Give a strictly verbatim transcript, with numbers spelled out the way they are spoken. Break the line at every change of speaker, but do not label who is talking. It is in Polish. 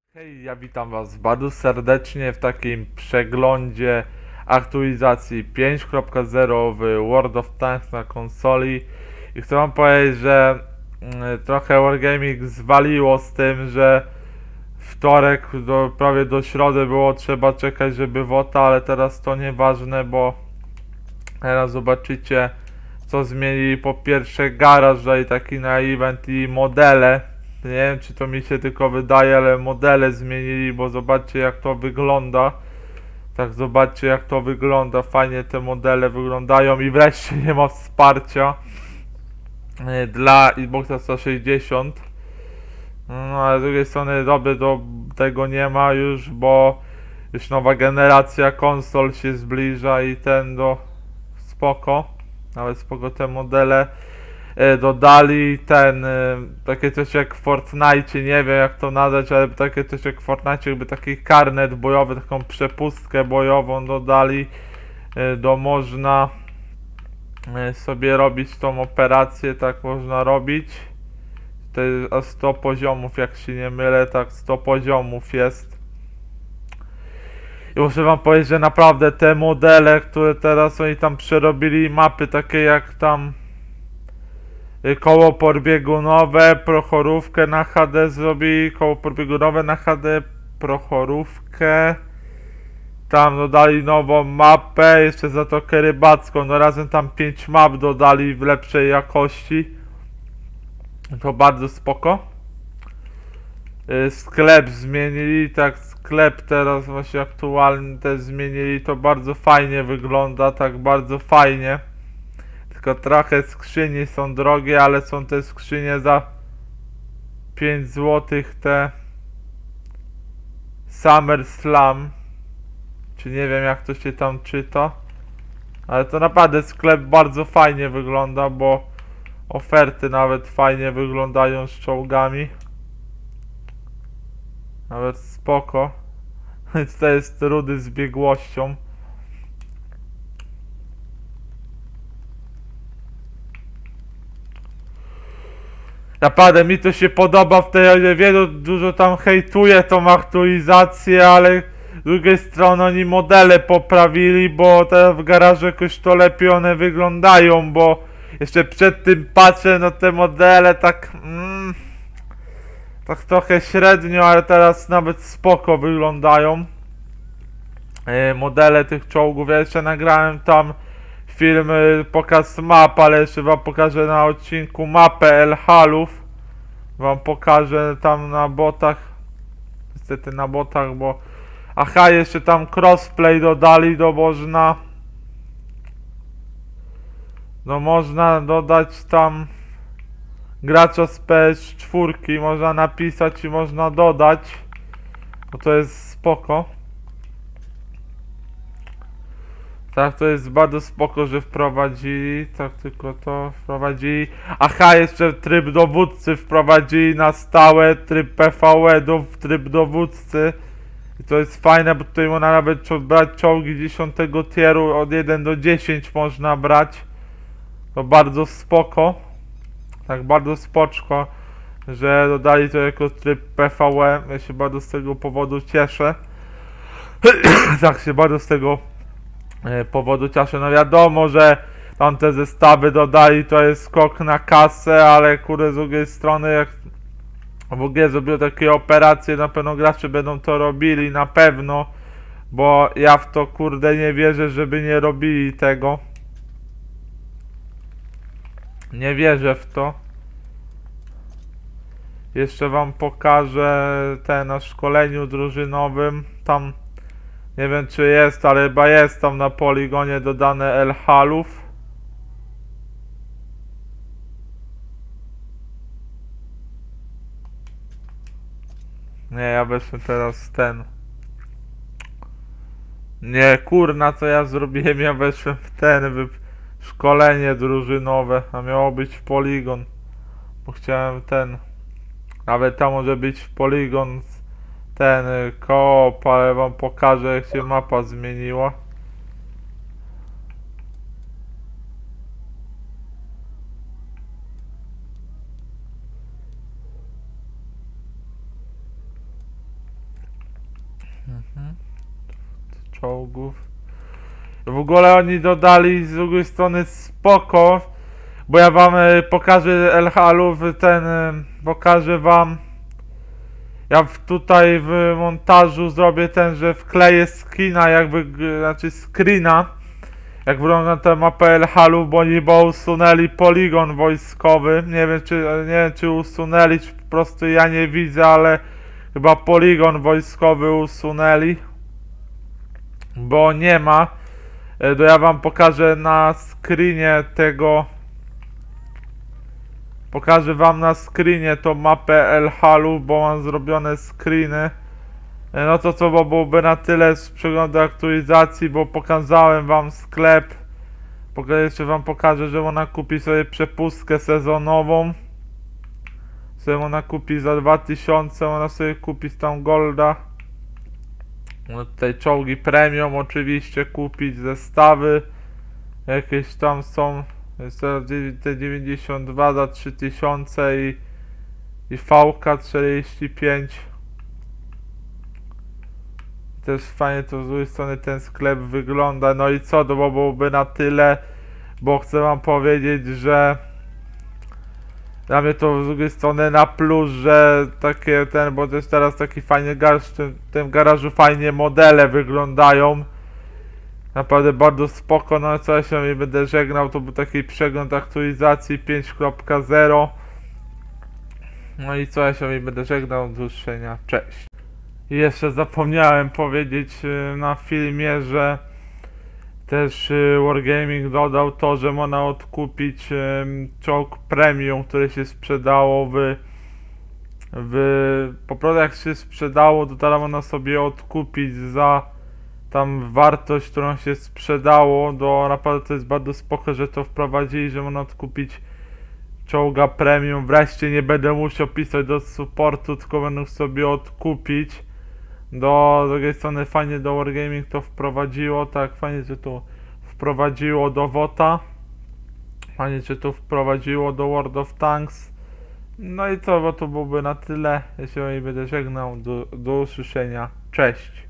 Hej, ja witam Was bardzo serdecznie w takim przeglądzie aktualizacji pięć kropka zero w World of Tanks na konsoli i chcę Wam powiedzieć, że mm, trochę Wargaming zwaliło z tym, że wtorek do, prawie do środy było trzeba czekać, żeby wota, ale teraz to nieważne, bo teraz zobaczycie, co zmienili. Po pierwsze garaż, i taki na event, i modele. Nie wiem, czy to mi się tylko wydaje, ale modele zmienili, bo zobaczcie, jak to wygląda. Tak, zobaczcie, jak to wygląda. Fajnie te modele wyglądają i wreszcie nie ma wsparcia e, dla Xboxa sto sześćdziesiąt. No, ale z drugiej strony doby do tego nie ma już, bo już nowa generacja konsol się zbliża i ten do spoko. Nawet spoko te modele. E, dodali ten, e, takie coś jak w Fortnite, nie wiem jak to nazwać, ale takie coś jak w Fortnite, jakby taki karnet bojowy, taką przepustkę bojową dodali, e, do można e, sobie robić tą operację, tak można robić. To jest a sto poziomów, jak się nie mylę, tak sto poziomów jest. I muszę wam powiedzieć, że naprawdę te modele, które teraz oni tam przerobili, mapy takie jak tam koło podbiegunowe, prochorówkę na H D zrobili, koło podbiegunowe na H D, prochorówkę. Tam dodali nową mapę, jeszcze Zatokę Rybacką, no razem tam pięć map dodali w lepszej jakości. To bardzo spoko. Sklep zmienili, tak, sklep teraz właśnie aktualny też zmienili, to bardzo fajnie wygląda, tak bardzo fajnie. Tylko trochę skrzyni są drogie, ale są te skrzynie za pięć złotych, te Summer Slam, czy nie wiem jak to się tam czyta, ale to naprawdę sklep bardzo fajnie wygląda, bo oferty nawet fajnie wyglądają z czołgami, nawet spoko. To jest rudy z biegłością. Naprawdę mi to się podoba w tej, wielu dużo tam hejtuje tą aktualizację, ale z drugiej strony oni modele poprawili, bo teraz w garażu jakoś to lepiej one wyglądają, bo jeszcze przed tym patrzę, no te modele tak mm, tak trochę średnio, ale teraz nawet spoko wyglądają. Yy, modele tych czołgów, ja jeszcze nagrałem tam film, yy, pokaz map, ale jeszcze wam pokażę na odcinku mapę Elhalów. Wam pokażę tam na botach. Niestety na botach, bo... Aha, jeszcze tam crossplay dodali, do można... No można dodać tam... Gracza z P S cztery, można napisać i można dodać. No to jest spoko. Tak, to jest bardzo spoko, że wprowadzili, tak tylko to wprowadzili. Aha, jeszcze tryb dowódcy wprowadzili na stałe, tryb P V E-ów, tryb dowódcy. I to jest fajne, bo tutaj można nawet brać czołgi dziesiątego tieru, od jeden do dziesięciu można brać. To bardzo spoko. Tak, bardzo spoczko, że dodali to jako tryb P V E. Ja się bardzo z tego powodu cieszę. Tak się bardzo z tego powodu cieszę. No wiadomo, że tam te zestawy dodali, to jest skok na kasę, ale kurde, z drugiej strony jak w ogóle zrobią takie operacje, na pewno gracze będą to robili, na pewno, bo ja w to kurde nie wierzę, żeby nie robili tego. Nie wierzę w to. Jeszcze wam pokażę te na szkoleniu drużynowym, tam nie wiem czy jest, ale chyba jest tam na poligonie dodane Elhalów. Nie, ja weszłem teraz ten. Nie, kurna, co ja zrobiłem, ja weszłem w ten, w szkolenie drużynowe, a miało być w poligon. Bo chciałem ten. Nawet tam może być poligon ten koop, ale wam pokażę jak się mapa zmieniła. Hmm? Czołgów. W ogóle oni dodali z drugiej strony spoko, bo ja wam y, pokażę Elhalów, ten y, pokażę wam. Ja w, tutaj w montażu zrobię ten, że wkleję skina, jakby, znaczy screena, jak wygląda ta mapa Elhalów, bo oni bo usunęli poligon wojskowy. Nie wiem czy nie wiem czy usunęli, czy po prostu ja nie widzę, ale chyba poligon wojskowy usunęli, bo nie ma. To ja wam pokażę na screenie tego. Pokażę wam na screenie tą mapę Elhalów, bo mam zrobione screeny. No to co, bo byłoby na tyle z przeglądu aktualizacji, bo pokazałem wam sklep. Pokażę, jeszcze wam pokażę, że ona kupi sobie przepustkę sezonową. Sobie ona kupi za dwa tysiące, ona sobie kupi tam golda. No tutaj czołgi premium oczywiście kupić, zestawy. Jakieś tam są. Jest te dziewięćdziesiąt dwa za trzy tysiące i, i V K czterdzieści pięć. Też fajnie to z drugiej strony ten sklep wygląda. No i co, to byłoby na tyle, bo chcę wam powiedzieć, że dla mnie to z drugiej strony na plus, że takie ten, bo też teraz taki fajny garaż, w tym, w tym garażu fajnie modele wyglądają. Naprawdę bardzo spoko, no co ja się nie będę żegnał, to był taki przegląd aktualizacji pięć kropka zero. No i co ja się nie będę żegnał, do usłyszenia, cześć. I jeszcze zapomniałem powiedzieć na filmie, że też Wargaming dodał to, że można odkupić czołg premium, które się sprzedało w, w po prostu jak się sprzedało, to teraz można sobie odkupić za tam wartość, którą się sprzedało. Do naprawdę to jest bardzo spoko, że to wprowadzili, że można odkupić czołga premium. Wreszcie nie będę musiał pisać do supportu, tylko będę sobie odkupić. Do drugiej strony fajnie do Wargaming to wprowadziło, tak fajnie, że to wprowadziło do WOTA. Fajnie, że to wprowadziło do World of Tanks. No i co, bo to byłoby na tyle. Ja się nie będę żegnał, do, do usłyszenia, cześć.